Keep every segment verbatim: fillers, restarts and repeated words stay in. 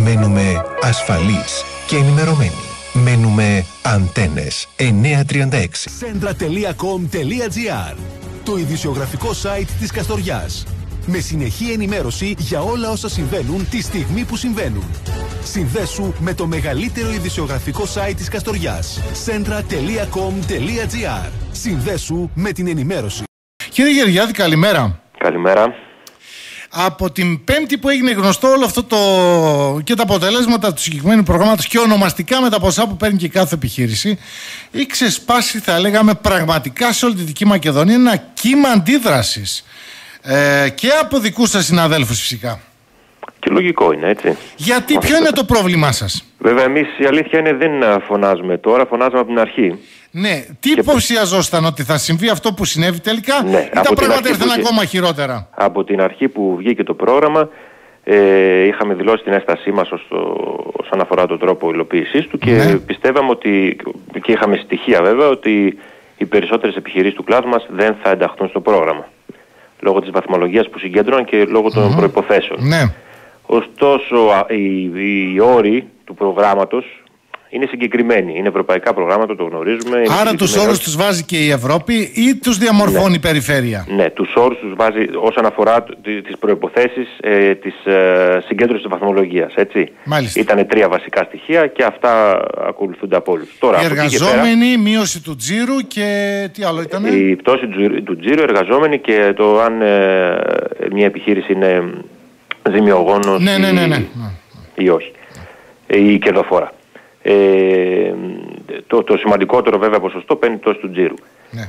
μένουμε ασφαλείς και ενημερωμένοι. Μένουμε Αντένες εννιακόσια τριάντα έξι. Σέντρα τελεία κομ τελεία τζι άρ, το ειδησιογραφικό site της Καστοριάς. Με συνεχή ενημέρωση για όλα όσα συμβαίνουν τη στιγμή που συμβαίνουν. Συνδέσου με το μεγαλύτερο ειδησιογραφικό site της Καστοριάς. σέντρα τελεία κομ τελεία τζι άρ. Συνδέσου με την ενημέρωση. Κύριε Γεωργιάδη, καλημέρα. Καλημέρα. Από την Πέμπτη που έγινε γνωστό όλο αυτό το και τα αποτελέσματα του συγκεκριμένου προγράμματος και ονομαστικά με τα ποσά που παίρνει και κάθε επιχείρηση, έχει ξεσπάσει, θα λέγαμε, πραγματικά σε όλη τη Δυτική Μακεδονία ένα κύμα αντίδρασης ε, και από δικούς σας συναδέλφους φυσικά. Και λογικό είναι, έτσι. Γιατί, ποιο είναι το πρόβλημά σας? Βέβαια, εμείς η αλήθεια είναι δεν φωνάζουμε τώρα, φωνάζουμε από την αρχή. Ναι, τι και υποψιαζόσταν ότι θα συμβεί αυτό που συνέβη τελικά, ναι, ή τα πράγματα ήρθαν ακόμα χειρότερα? Από την αρχή που βγήκε το πρόγραμμα, ε, είχαμε δηλώσει την έστασή μας όσον αφορά τον τρόπο υλοποίησής του και ναι. πιστεύαμε ότι, και είχαμε στοιχεία βέβαια, ότι οι περισσότερες επιχειρήσεις του κλάδου μας δεν θα ενταχθούν στο πρόγραμμα. Λόγω της βαθμολογίας που συγκέντρωναν και λόγω των mm-hmm. προϋποθέσεων. Ναι. Ωστόσο, οι, οι όροι του προγράμματος είναι συγκεκριμένοι. Είναι ευρωπαϊκά προγράμματα, το γνωρίζουμε. Άρα τους όρους τους βάζει και η Ευρώπη ή τους διαμορφώνει ναι. η περιφέρεια? Ναι, τους όρους τους βάζει όσον αφορά τις προϋποθέσεις ε, της ε, συγκέντρωσης της βαθμολογίας. Έτσι. Ήτανε τρία βασικά στοιχεία και αυτά ακολουθούνται από όλους. Τώρα, οι εργαζόμενοι, πέρα, μείωση του τζίρου και τι άλλο ήτανε? Η πτώση του, του τζίρου, εργαζόμενοι και το αν ε, μια επιχείρηση είναι ζημιογόνος ναι, ναι, ναι, ναι. ή, ή όχι. Ή κερδοφόρα. Ε, το, το σημαντικότερο βέβαια ποσοστό παίρνει πτώση του τζίρου. Ναι.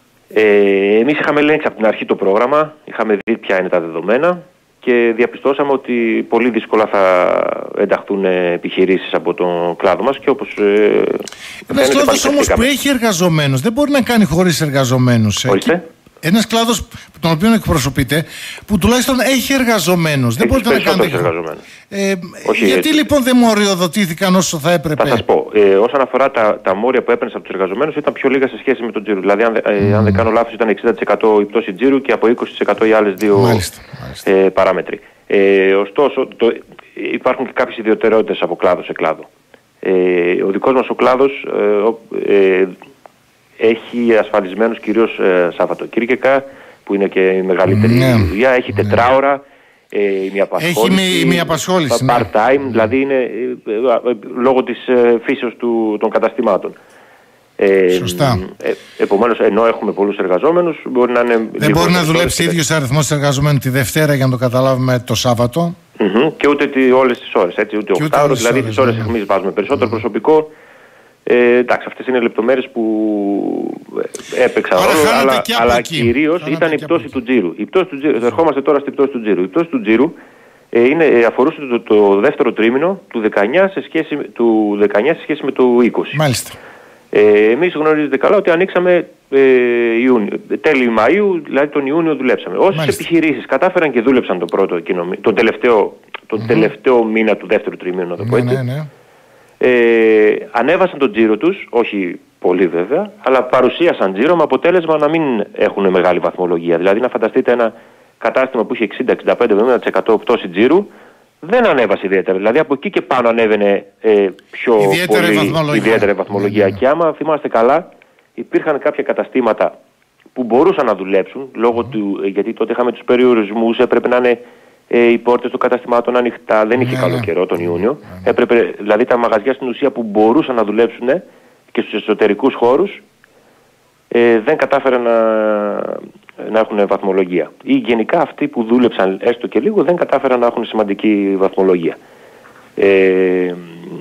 Ε, εμείς είχαμε ελέγξει από την αρχή το πρόγραμμα, είχαμε δει ποια είναι τα δεδομένα και διαπιστώσαμε ότι πολύ δύσκολα θα ενταχθούν επιχειρήσεις από τον κλάδο μας και όπως... Ε, ένας κλάδος όμως που έχει εργαζομένους δεν μπορεί να κάνει χωρίς εργαζομένους. Ορίστε. Ένας κλάδος τον οποίο εκπροσωπείτε που τουλάχιστον έχει εργαζομένους. Δεν μπορείτε να κάνετε. Ε, γιατί έτσι. Λοιπόν δεν μοριοδοτήθηκαν όσο θα έπρεπε? Θα σας πω. Ε, όσον αφορά τα, τα μόρια που έπαιρνες από τους εργαζομένους ήταν πιο λίγα σε σχέση με τον τζίρο. Δηλαδή, αν, ε, mm. αν δεν κάνω λάθος, ήταν εξήντα τοις εκατό η πτώση τζίρου και από είκοσι τοις εκατό οι άλλες δύο μάλιστα, μάλιστα. Ε, παράμετροι. Ε, ωστόσο, το, υπάρχουν και κάποιες ιδιαιτερότητες από κλάδο σε κλάδο. Ε, ο δικός μας ο κλάδος. Ε, ε, έχει ασφαλισμένους κυρίως ε, Σαββατοκύριακα, που είναι και η μεγαλύτερη ναι, δουλειά, έχει ναι. τετράωρα, ε, μια απασχόληση, έχει μια απασχόληση part-time, ναι. δηλαδή είναι ε, ε, ε, λόγω της ε, φύσεως του, των καταστημάτων. Ε, Σωστά. Ε, επομένως, ενώ έχουμε πολλούς εργαζόμενους, μπορεί να είναι... Δεν μπορεί να δουλέψει ίδιος αριθμός εργαζομένων τη Δευτέρα, για να το καταλάβουμε, το Σάββατο. Mm-hmm, και ούτε τι, όλες τις ώρες, έτσι, ούτε οκτώ ώρες, δηλαδή τις ώρες ναι. εμείς βάζουμε περισσότερο mm-hmm. προσωπικό. Ε, εντάξει, αυτές είναι λεπτομέρειες που έπαιξαν ρόλο, αλλά, αλλά κυρίως ήταν η πτώση του τζίρου. Η πτώση του τζίρου. Ερχόμαστε τώρα στην πτώση του τζίρου. Η πτώση του τζίρου ε, είναι, αφορούσε το, το δεύτερο τρίμηνο του δεκαεννιά σε σχέση, του δεκαεννιά σε σχέση με το είκοσι. Μάλιστα. Ε, εμείς γνωρίζετε καλά ότι ανοίξαμε ε, Ιούνιο, τέλη Μαΐου, δηλαδή τον Ιούνιο δουλέψαμε. Όσες επιχειρήσεις κατάφεραν και δούλεψαν το πρώτο, τον τελευταίο, τον mm-hmm. τελευταίο μήνα του δεύτερου τριμήνου, να το πω έτσι. Ναι, ναι, ναι. Ε, ανέβασαν τον τζίρο τους, όχι πολύ βέβαια, αλλά παρουσίασαν τζίρο με αποτέλεσμα να μην έχουν μεγάλη βαθμολογία. Δηλαδή να φανταστείτε ένα κατάστημα που είχε εξήντα, εξήντα πέντε, εβδομήντα τοις εκατό πτώση τζίρου, δεν ανέβασε ιδιαίτερα. Δηλαδή από εκεί και πάνω ανέβαινε ε, πιο ιδιαίτερη πολύ βαθμολογία. ιδιαίτερη βαθμολογία. Ναι, ναι. Και άμα θυμάστε καλά, υπήρχαν κάποια καταστήματα που μπορούσαν να δουλέψουν, λόγω mm. του, γιατί τότε είχαμε τους περιορισμούς, έπρεπε να είναι Ε, οι πόρτες των καταστημάτων ανοιχτά, δεν είχε yeah. καλό καιρό τον Ιούνιο. Yeah. Έπρεπε, δηλαδή τα μαγαζιά στην ουσία που μπορούσαν να δουλέψουν και στους εσωτερικούς χώρους ε, δεν κατάφεραν να, να έχουν βαθμολογία. Ή γενικά αυτοί που δούλεψαν έστω και λίγο δεν κατάφεραν να έχουν σημαντική βαθμολογία. Ε,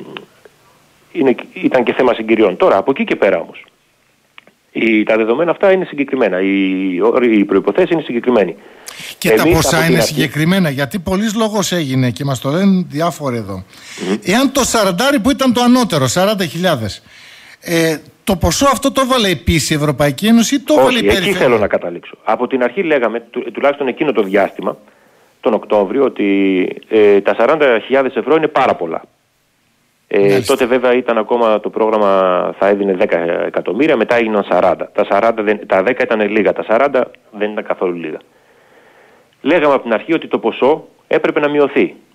είναι, ήταν και θέμα συγκυριών. Τώρα, από εκεί και πέρα όμως, οι, τα δεδομένα αυτά είναι συγκεκριμένα. Οι, οι προϋποθέσεις είναι συγκεκριμένοι. Και εμείς τα ποσά είναι συγκεκριμένα, γιατί πολλής λόγος έγινε και μας το λένε διάφοροι εδώ. Mm-hmm. Εάν το σαραντάρι που ήταν το ανώτερο, σαράντα χιλιάδες, ε, το ποσό αυτό το έβαλε επίσης η Ευρωπαϊκή Ένωση ή το έβαλε η περιφέρεια? Εκεί θέλω να καταλήξω. Από την αρχή λέγαμε, του, τουλάχιστον εκείνο το διάστημα, τον Οκτώβριο, ότι ε, τα σαράντα χιλιάδες ευρώ είναι πάρα πολλά. Ε, τότε βέβαια ήταν ακόμα το πρόγραμμα, θα έδινε δέκα εκατομμύρια, μετά έγιναν σαράντα. Τα, σαράντα δεν, τα δέκα ήταν λίγα, τα σαράντα δεν ήταν καθόλου λίγα. Λέγαμε από την αρχή ότι το ποσό έπρεπε να μειωθεί.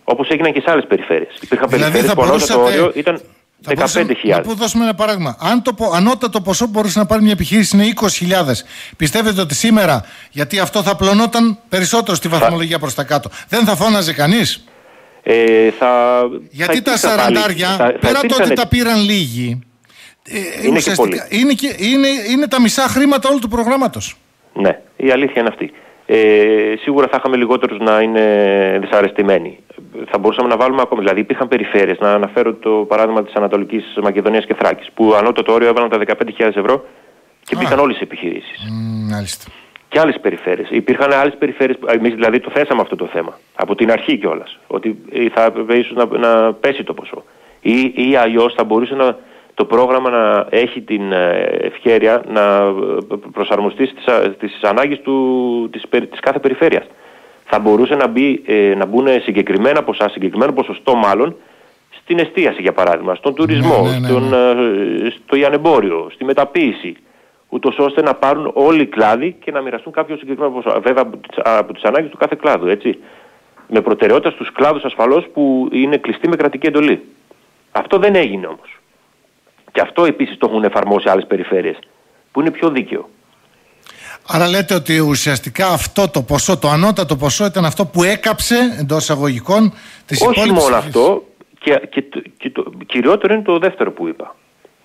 Όπως έγιναν και σε άλλες περιφέρειες. Υπήρχαν Δηλαδή περιφέρειες που ανώτατο όριο ήταν δεκαπέντε χιλιάδες. Να δώσουμε ένα παράδειγμα. Αν το ανώτατο ποσό που μπορούσε να πάρει μια επιχείρηση είναι είκοσι χιλιάδες, πιστεύετε ότι σήμερα, γιατί αυτό θα πλωνόταν περισσότερο στη βαθμολογία προς τα κάτω, δεν θα φώναζε κανείς? Ε, θα, γιατί θα τα σαραντάρια, πέρα το ότι τα πήραν λίγοι, ε, είναι, ουσιαστικά, είναι, και, είναι, είναι τα μισά χρήματα όλου του προγράμματος. Ναι, η αλήθεια είναι αυτή. Ε, σίγουρα θα είχαμε λιγότερους να είναι δυσαρεστημένοι. Θα μπορούσαμε να βάλουμε ακόμη. Δηλαδή, υπήρχαν περιφέρειες. Να αναφέρω το παράδειγμα της Ανατολικής Μακεδονίας και Θράκης, που ανώτατο όριο έβαλαν τα δεκαπέντε χιλιάδες ευρώ και μπήκαν όλες οι επιχειρήσεις. Μάλιστα. Και άλλες περιφέρειες. Υπήρχαν άλλες περιφέρειες. Εμείς δηλαδή το θέσαμε αυτό το θέμα από την αρχή κιόλας. Ότι θα έπρεπε ίσως να, να πέσει το ποσό. Ή, ή αλλιώς θα μπορούσε να, το πρόγραμμα να έχει την ευχέρεια να προσαρμοστεί στις, στις ανάγκες του, της, της κάθε περιφέρειας. Θα μπορούσε να, μπει, ε, να μπουν συγκεκριμένα ποσά, συγκεκριμένο ποσοστό μάλλον, στην εστίαση για παράδειγμα, στον τουρισμό, ναι, ναι, ναι, στον, ναι. ε, στο ιανεμπόριο, στη μεταποίηση, ούτως ώστε να πάρουν όλοι οι κλάδοι και να μοιραστούν κάποιο συγκεκριμένο ποσό, βέβαια από τις, από τις ανάγκες του κάθε κλάδου, έτσι. Με προτεραιότητα στους κλάδους ασφαλώς που είναι κλειστοί με κρατική εντολή. Αυτό δεν έγινε όμως. Και αυτό επίσης το έχουν εφαρμόσει άλλες περιφέρειες, που είναι πιο δίκαιο. Άρα λέτε ότι ουσιαστικά αυτό το ποσό, το ανώτατο ποσό, ήταν αυτό που έκαψε εντός εισαγωγικών τις υπόλοιπες. Όχι μόνο αυτό, και, και, και το κυριότερο είναι το δεύτερο που είπα.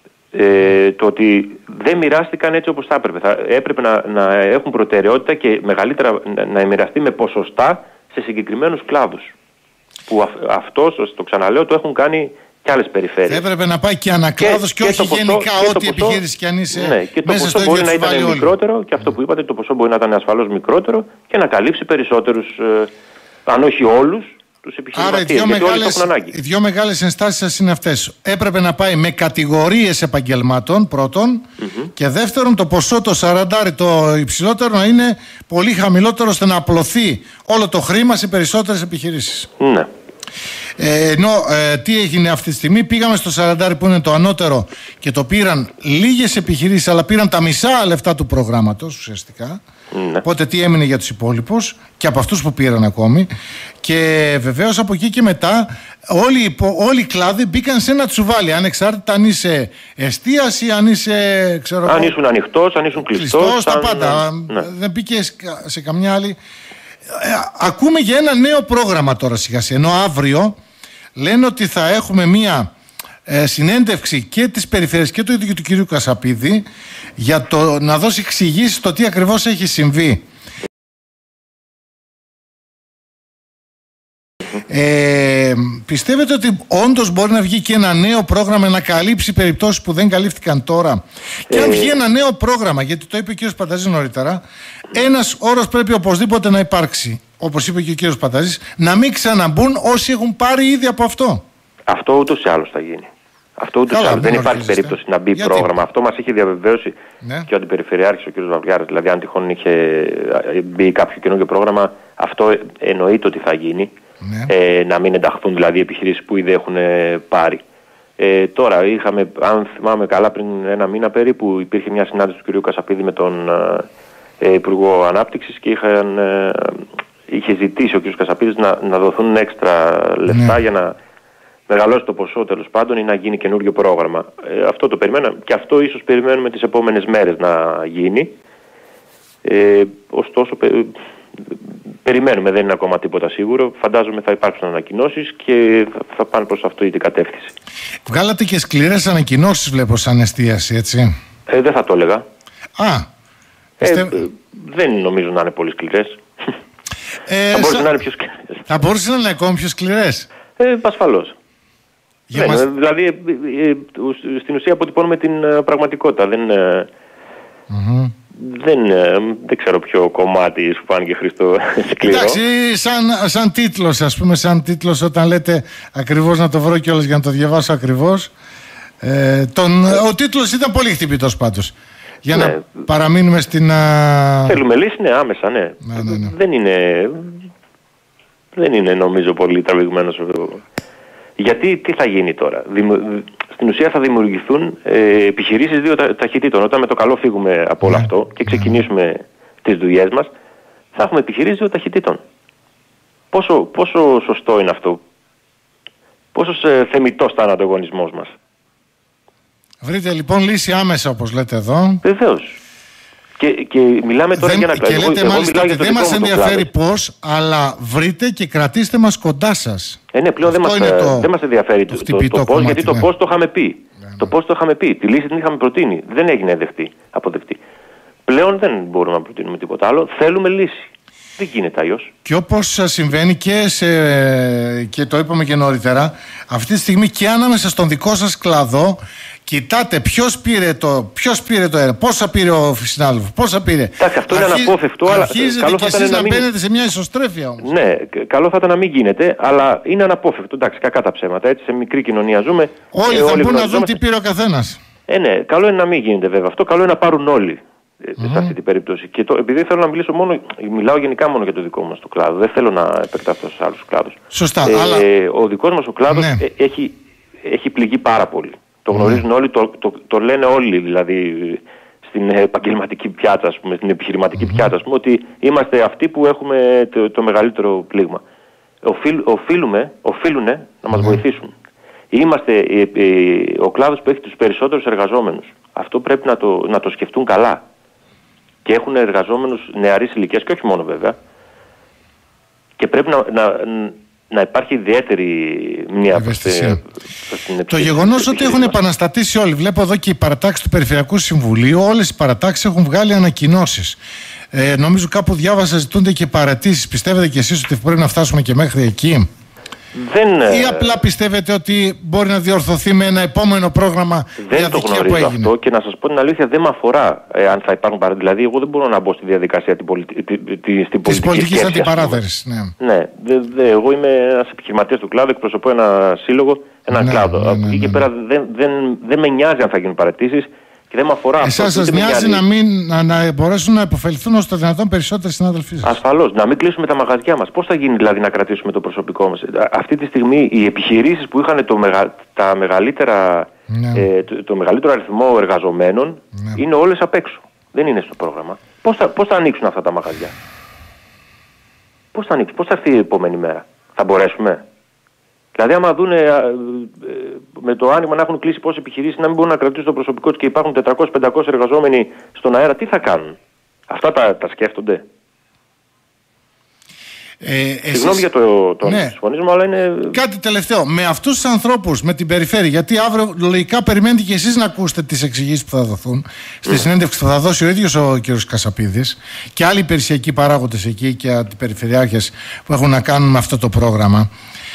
Ε, το ότι δεν μοιράστηκαν έτσι όπως θα έπρεπε. Θα έπρεπε να, να έχουν προτεραιότητα και μεγαλύτερα να, να μοιραστεί με ποσοστά σε συγκεκριμένους κλάδους. Που αυ, αυτό, το ξαναλέω, το έχουν κάνει και άλλες περιφέρειες. Θα έπρεπε να πάει και ανακλάδος και, και, και όχι ποσό, γενικά και ό,τι επιχείρηση κι αν είσαι. Ναι, και το μέσα ποσό στο μπορεί να ήταν όλοι. μικρότερο, και αυτό που είπατε, το ποσό μπορεί να ήταν ασφαλώς μικρότερο και να καλύψει περισσότερους, ε, αν όχι όλους, τους επιχειρηματίες. Άρα οι δύο, μεγάλες, οι δύο μεγάλες ενστάσεις σας είναι αυτές. Έπρεπε να πάει με κατηγορίες επαγγελμάτων πρώτον, mm-hmm. και δεύτερον το ποσό το σαραντάρι το υψηλότερο να είναι πολύ χαμηλότερο ώστε να απλωθεί όλο το χρήμα σε περισσότερες επιχειρήσεις. Ναι. Ε, ενώ ε, τι έγινε αυτή τη στιγμή, πήγαμε στο σαραντάρι που είναι το ανώτερο και το πήραν λίγες επιχειρήσεις, αλλά πήραν τα μισά λεφτά του προγράμματος ουσιαστικά. Ναι. Οπότε τι έμεινε για τους υπόλοιπους και από αυτούς που πήραν ακόμη. Και βεβαίως από εκεί και μετά όλοι, όλοι οι κλάδοι μπήκαν σε ένα τσουβάλι, ανεξάρτητα αν είσαι εστίαση, αν είσαι ξέρω, αν ήσουν ανοιχτός, αν ήσουν κλειστός, κλειστός τα αν... πάντα. Ναι. Δεν μπήκε σε καμιά άλλη. Ε, ακούμε για ένα νέο πρόγραμμα τώρα σιγά σιγά, ενώ αύριο λένε ότι θα έχουμε μία ε, συνέντευξη και της περιφέρειας και του ίδιου του κυρίου Κασαπίδη για το, να δώσει εξηγήσεις στο τι ακριβώς έχει συμβεί. Ε, πιστεύετε ότι όντως μπορεί να βγει και ένα νέο πρόγραμμα να καλύψει περιπτώσεις που δεν καλύφθηκαν τώρα? Και αν βγει ένα νέο πρόγραμμα, γιατί το είπε ο κύριος Πανταζής νωρίτερα, ένας όρος πρέπει οπωσδήποτε να υπάρξει, όπως είπε και ο κύριος Πανταζής, να μην ξαναμπούν όσοι έχουν πάρει ήδη από αυτό. Αυτό ούτως ή άλλως θα γίνει. Αυτό ούτως ή άλλως. Δεν υπάρχει περίπτωση να μπει γιατί? πρόγραμμα. Αυτό μας είχε διαβεβαίωσει ναι. και ο Αντιπεριφερειάρχης ο κ. Βαβλιάρης. Δηλαδή, αν τυχόν είχε μπει κάποιο καινούργιο πρόγραμμα, αυτό εννοείται ότι θα γίνει. Ναι. Ε, να μην ενταχθούν δηλαδή επιχειρήσεις που ήδη έχουν πάρει. Ε, τώρα, είχαμε, αν θυμάμαι καλά, πριν ένα μήνα περίπου, υπήρχε μια συνάντηση του κ. Κασαπίδη με τον ε, Υπουργό Ανάπτυξης και είχαν, ε, είχε ζητήσει ο κ. Κασαπίδης να, να δοθούν έξτρα λεφτά ναι. για να μεγαλώσει το ποσό τέλος πάντων ή να γίνει καινούριο πρόγραμμα. Ε, αυτό το περιμέναμε και αυτό ίσως περιμένουμε τις επόμενες μέρες να γίνει. Ε, ωστόσο, πε, περιμένουμε, δεν είναι ακόμα τίποτα σίγουρο. Φαντάζομαι θα υπάρξουν ανακοινώσεις και θα, θα πάνε προς αυτή την κατεύθυνση. Βγάλατε και σκληρές ανακοινώσεις, βλέπω, σαν εστίαση, έτσι. Ε, δεν θα το έλεγα. Α, ε, είστε... ε, δεν νομίζω να είναι πολύ σκληρές. Ε, θα μπορούσε σα... να είναι πιο σκληρές. Θα μπορούσε να είναι ακόμη πιο σκληρές. Ε, ασφαλώς. Ναι, μας... Δηλαδή, ε, ε, στην ουσία αποτυπώνουμε την ε, πραγματικότητα. Δεν... Ε, mm-hmm. Δεν, δεν ξέρω ποιο κομμάτι σου φάνηκε, Χρήστο, σκληρό. Εντάξει, σαν, σαν τίτλος, ας πούμε, σαν τίτλος όταν λέτε ακριβώς, να το βρω κιόλας για να το διαβάσω ακριβώς. Ε, τον, ο τίτλος ήταν πολύ χτυπητός πάντως. Για ναι. να παραμείνουμε στην... Α... Θέλουμε λύση, ναι, άμεσα, ναι. ναι, ναι, ναι. Δεν είναι, δεν είναι νομίζω πολύ τραβηγμένος. Γιατί τι θα γίνει τώρα? Δημο... Στην ουσία θα δημιουργηθούν ε, επιχειρήσεις δύο τα, ταχυτήτων. Όταν με το καλό φύγουμε από όλο αυτό και ξεκινήσουμε τις δουλειές μας, θα έχουμε επιχειρήσεις δύο ταχυτήτων. Πόσο, πόσο σωστό είναι αυτό? πόσο ε, θεμιτός θα είναι ο ανταγωνισμός μας. Βρείτε λοιπόν λύση άμεσα, όπως λέτε εδώ. Βεβαίως. Και, και μιλάμε τώρα δεν, για να και εγώ, λέτε εγώ μάλιστα ότι δεν μας ενδιαφέρει πώς, αλλά βρείτε και κρατήστε μας κοντά σας. Ε, ναι, πλέον δεν μας, το, δεν μας ενδιαφέρει το, το, το, το πώς, γιατί το ναι. πώς το είχαμε πει. Ναι, ναι. Το πώς το είχαμε πει. Τη λύση την είχαμε προτείνει. Δεν έγινε δεκτή, αποδεκτή. Πλέον δεν μπορούμε να προτείνουμε τίποτα άλλο. Θέλουμε λύση. Δεν γίνεται αλλιώς. Και όπως συμβαίνει και, σε, και το είπαμε και νωρίτερα, αυτή τη στιγμή και ανάμεσα στον δικό σας κλάδο, κοιτάτε ποιος πήρε το, ποιος πήρε το ένα, πόσα πήρε ο συνάδελφος, πόσα πήρε. Εντάξει, αυτό Αρχί... είναι αναπόφευκτο, αλλά αρχίζετε και εσείς να, να μην... μπαίνετε σε μια ισοστρέφεια όμως. Ναι, καλό θα ήταν να μην γίνεται, αλλά είναι αναπόφευκτο. Εντάξει, κακά τα ψέματα, έτσι, σε μικρή κοινωνία ζούμε. Όλοι ε, θα μπουν να δουν τι πήρε ο καθένας. Ε, ναι, καλό είναι να μην γίνεται βέβαια αυτό, καλό είναι να πάρουν όλοι. Mm-hmm. Σε αυτή την περίπτωση. Και το, επειδή θέλω να μιλήσω μόνο, μιλάω γενικά μόνο για το δικό μας το κλάδο, δεν θέλω να επεκταθώ σε άλλους κλάδους. Σωστά. Ε, αλλά... Ο δικός μας ο κλάδος ναι. ε, έχει, έχει πληγεί πάρα πολύ. Το γνωρίζουν mm. όλοι, το, το, το λένε όλοι δηλαδή στην επαγγελματική πιάτσα, ας πούμε, στην επιχειρηματική mm-hmm. πιάτσα, ας πούμε, ότι είμαστε αυτοί που έχουμε το, το μεγαλύτερο πλήγμα. Οφείλ, οφείλουμε, οφείλουνε να μας mm. βοηθήσουν. Είμαστε ε, ε, ο κλάδος που έχει τους περισσότερους εργαζόμενους. Αυτό πρέπει να το, να το σκεφτούν καλά. Και έχουν εργαζόμενους νεαρής ηλικίας και όχι μόνο βέβαια. Και πρέπει να, να, να υπάρχει ιδιαίτερη μία ευαισθησία. Το γεγονός ότι έχουν επαναστατήσει όλοι. Βλέπω εδώ και οι παρατάξεις του Περιφερειακού Συμβουλίου, όλες οι παρατάξεις έχουν βγάλει ανακοινώσεις. Ε, νομίζω κάπου διάβασα ζητούνται και παρατήσεις. Πιστεύετε κι εσείς ότι πρέπει να φτάσουμε και μέχρι εκεί? Δεν, ή απλά πιστεύετε ότι μπορεί να διορθωθεί με ένα επόμενο πρόγραμμα? Δεν το γνωρίζω αυτό και να σας πω την αλήθεια, δεν με αφορά ε, αν θα υπάρχουν παραδείγματα. Δηλαδή, εγώ δεν μπορώ να μπω στη διαδικασία την πολιτι... τη, τη, τη, στην της πολιτικής αντιπαράθεσης. Ναι, ναι δε, δε, εγώ είμαι ένας επιχειρηματίας του κλάδου, εκπροσωπώ ένα σύλλογο, έναν ναι, κλάδο. Ναι, ναι, ναι, ναι. Και πέρα δεν, δεν, δεν με νοιάζει αν θα γίνουν παρατήσεις. Και δεν με αφορά αυτό. Εσάς σας νοιάζει να, μην, να, να μπορέσουν να υποφεληθούν όσο το δυνατόν περισσότεροι συνάδελφοί σας? Ασφαλώς. Να μην κλείσουμε τα μαγαζιά μας. Πώς θα γίνει δηλαδή να κρατήσουμε το προσωπικό μας? Αυτή τη στιγμή οι επιχειρήσεις που είχαν το μεγα, τα μεγαλύτερα, ναι. ε, το, το μεγαλύτερο αριθμό εργαζομένων ναι. είναι όλες απ' έξω. Δεν είναι στο πρόγραμμα. Πώς θα, πώς θα ανοίξουν αυτά τα μαγαζιά? Πώς θα ανοίξουν? Πώς θα έρθει η επόμενη μέρα? Θα μπορέσουμε? Δηλαδή, άμα δουν ε, ε, με το άνοιγμα να έχουν κλείσει πόσες επιχειρήσεις, να μην μπορούν να κρατήσουν το προσωπικό τους και υπάρχουν τετρακόσιοι πεντακόσιοι εργαζόμενοι στον αέρα, τι θα κάνουν? Αυτά τα, τα σκέφτονται. Ε, Συγγνώμη εσείς... για το, το ναι. συμφωνισμό, αλλά είναι... Κάτι τελευταίο. Με αυτούς τους ανθρώπους, με την περιφέρεια, γιατί αύριο λογικά περιμένετε και εσείς να ακούσετε τις εξηγήσεις που θα δοθούν στη mm. συνέντευξη που θα δώσει ο ίδιος ο κ. Κασαπίδης και άλλοι υπηρεσιακοί παράγοντες εκεί και αντιπεριφερειάρχες που έχουν να κάνουν με αυτό το πρόγραμμα.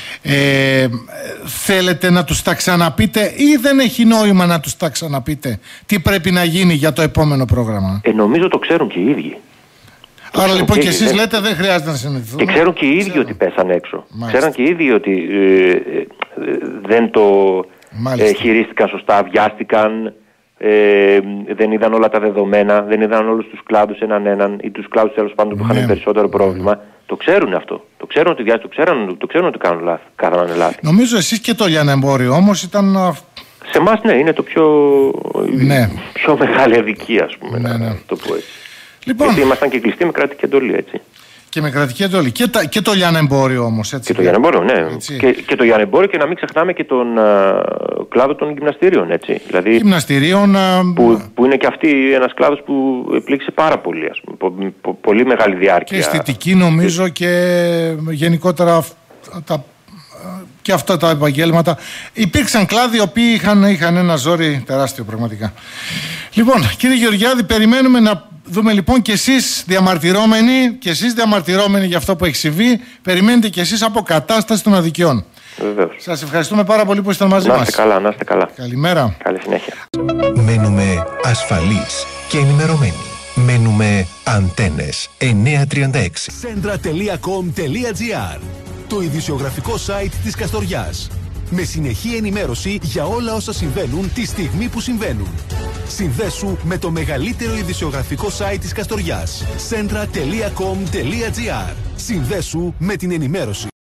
Ε, θέλετε να τους τα ξαναπείτε ή δεν έχει νόημα να τους τα ξαναπείτε τι πρέπει να γίνει για το επόμενο πρόγραμμα? Ε, νομίζω το ξέρουν και οι ίδιοι. Άρα λοιπόν και εσείς λέτε δεν χρειάζεται να συνεχθούν. Και ξέρουν και οι ίδιοι ότι πέσαν έξω. Μάλιστα. Ξέραν και οι ίδιοι ότι ε, ε, δεν το ε, χειρίστηκαν σωστά, βιάστηκαν, ε, δεν είδαν όλα τα δεδομένα, δεν είδαν όλους τους κλάδους έναν έναν ή τους κλάδους τέλος πάντων που είχαν ναι. περισσότερο πρόβλημα. Ναι. Το ξέρουν αυτό. Το ξέρουν ότι, το ξέρουν, το ξέρουν ότι κάνουν λάθη, κάνανε λάθη. Νομίζω εσείς και το λιανεμπόριο όμως ήταν... Σε εμάς ναι, είναι το πιο, ναι. πιο μεγάλη αδικία, ας πούμε, ναι, να ναι. το πω έτσι. Λοιπόν, γιατί ήμασταν και κλειστοί με κρατική εντολή, έτσι. Και με κρατική εντολή. Και, τα, και το λιανεμπόριο όμως, έτσι. Και το λιανεμπόριο, ναι. Και, και το λιανεμπόριο και να μην ξεχνάμε και τον α, κλάδο των γυμναστηρίων, έτσι. Δηλαδή, γυμναστηρίων... Α, που, που είναι και αυτή ένας κλάδος που πλήξει πάρα πολύ, ας πούμε. Πο, πο, πολύ μεγάλη διάρκεια. Και αισθητική νομίζω και γενικότερα τα, και αυτά τα επαγγέλματα. Υπήρξαν κλάδοι οι οποίοι είχαν, είχαν ένα ζόρι τεράστιο πραγματικά. Λοιπόν, κύριε Γεωργιάδη, περιμένουμε να δούμε λοιπόν και εσείς διαμαρτυρόμενοι και εσείς διαμαρτυρόμενοι για αυτό που έχει συμβεί, περιμένετε και εσείς αποκατάσταση των αδικιών. Βεβαίως. Σας ευχαριστούμε πάρα πολύ που ήσασταν μαζί μας. Να είστε καλά, να είστε καλά. Καλημέρα. Καλή συνέχεια. Μένουμε ασφαλείς και ενημερωμένοι. Μένουμε Αντένες εννιακόσια τριάντα έξι. Σέντρα τελεία κομ τελεία τζι άρ, το ειδησιογραφικό site της Καστοριάς. Με συνεχή ενημέρωση για όλα όσα συμβαίνουν τη στιγμή που συμβαίνουν. Συνδέσου με το μεγαλύτερο ειδησιογραφικό site της Καστοριάς. σέντρα τελεία κομ τελεία τζι άρ. Συνδέσου με την ενημέρωση.